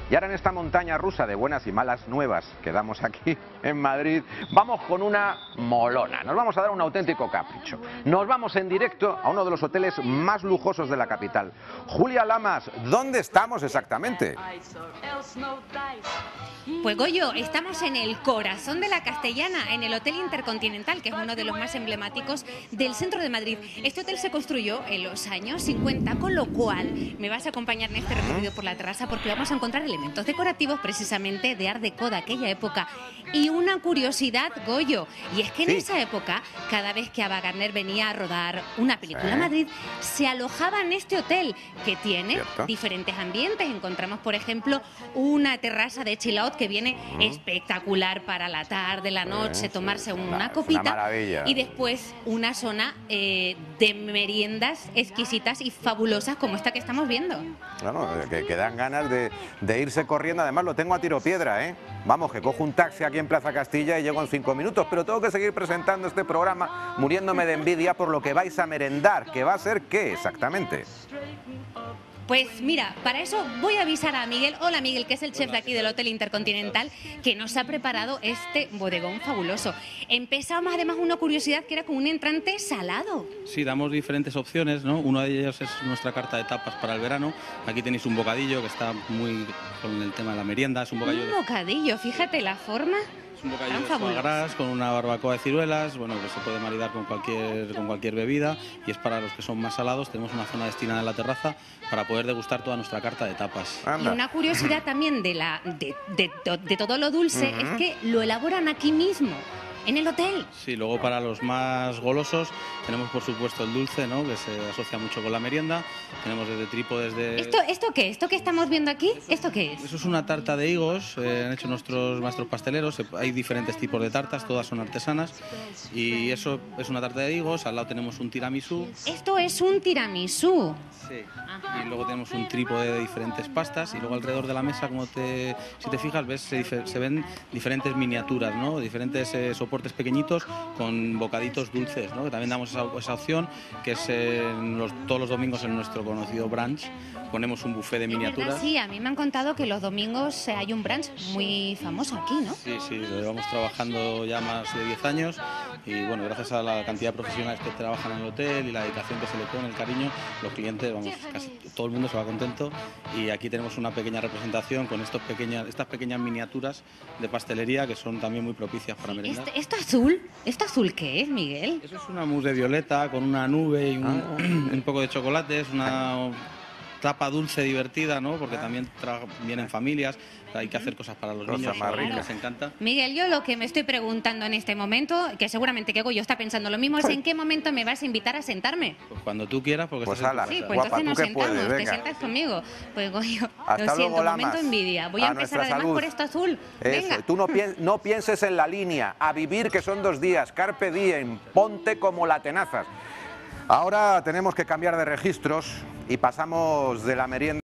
Y ahora en esta montaña rusa de buenas y malas nuevas que damos aquí en Madrid, vamos con una molona. Nos vamos a dar un auténtico capricho. Nos vamos en directo a uno de los hoteles más lujosos de la capital. Julia Lamas, ¿dónde estamos exactamente? Pues Goyo, estamos en el corazón de la Castellana, en el Hotel Intercontinental, que es uno de los más emblemáticos del centro de Madrid. Este hotel se construyó en los años 50, con lo cual me vas a acompañar en este recorrido por la terraza porque vamos a encontrar elementos decorativos precisamente de Art Deco de aquella época. Y una curiosidad, Goyo, y es que en esa época, cada vez que Ava Gardner venía a rodar una película a Madrid, se alojaba en este hotel, que tiene diferentes ambientes. Encontramos, por ejemplo, una terraza de chill out que viene espectacular para la tarde, la noche, tomarse una copita, y después una zona de meriendas exquisitas y fabulosas como esta que estamos viendo. Bueno, que dan ganas de irse corriendo. Además lo tengo a tiro piedra, ¿eh? Vamos, que cojo un taxi aquí en Plaza Castilla y llego en 5 minutos, pero tengo que seguir presentando este programa muriéndome de envidia por lo que vais a merendar, que va a ser ¿qué exactamente? Pues mira, para eso voy a avisar a Miguel. Hola Miguel, que es el chef de aquí del Hotel Intercontinental, que nos ha preparado este bodegón fabuloso. Empezamos además una curiosidad que era con un entrante salado. Sí, damos diferentes opciones, ¿no? Una de ellas es nuestra carta de tapas para el verano. Aquí tenéis un bocadillo que está muy con el tema de la merienda. Es un bocadillo, fíjate la forma. Es un bocadillo de foie gras con una barbacoa de ciruelas, bueno, que se puede maridar con cualquier bebida, y es para los que son más salados. Tenemos una zona destinada en la terraza para poder degustar toda nuestra carta de tapas. Y una curiosidad también de todo lo dulce es que lo elaboran aquí mismo, en el hotel. Sí, luego para los más golosos tenemos por supuesto el dulce, ¿no? Que se asocia mucho con la merienda. Tenemos desde trípodes de... ¿Esto qué? ¿Esto que estamos viendo aquí? ¿Esto qué es? Eso es una tarta de higos, han hecho nuestros maestros pasteleros. Hay diferentes tipos de tartas, todas son artesanas. Y eso es una tarta de higos, al lado tenemos un tiramisú. Esto es un tiramisú. Sí. Y luego tenemos un trípode de diferentes pastas, y luego alrededor de la mesa, si te fijas, ves, se ven diferentes miniaturas, ¿no? Diferentes soportes pequeñitos con bocaditos dulces, ¿no? Que también damos esa opción, que es todos los domingos en nuestro conocido brunch. Ponemos un buffet de miniaturas. ¿Verdad? Sí, a mí me han contado que los domingos hay un brunch muy famoso aquí, ¿no? Sí, sí, lo llevamos trabajando ya más de 10 años, y bueno, gracias a la cantidad de profesionales que trabajan en el hotel y la dedicación que se le pone, el cariño, los clientes, vamos, casi todo el mundo se va contento. Y aquí tenemos una pequeña representación con estas pequeñas miniaturas de pastelería que son también muy propicias para merendar. ¿Esto azul qué es, Miguel? Eso es una mousse de violeta con una nube y un poco de chocolate. Es una tapa dulce divertida, ¿no? Porque también vienen familias, hay que hacer cosas para los niños, les encanta. Miguel, yo lo que me estoy preguntando en este momento, que seguramente que Goyo está pensando lo mismo, es ¿en qué momento me vas a invitar a sentarme? Pues cuando tú quieras, porque pues estás en tu casa. Sí, pues entonces nos sentamos, te sientas conmigo. Pues Goyo, lo siento, momento envidia. Voy a empezar además por esto azul. Venga. Tú no pienses en la línea, a vivir, que son 2 días, carpe diem, ponte como la tenazas. Ahora tenemos que cambiar de registros y pasamos de la merienda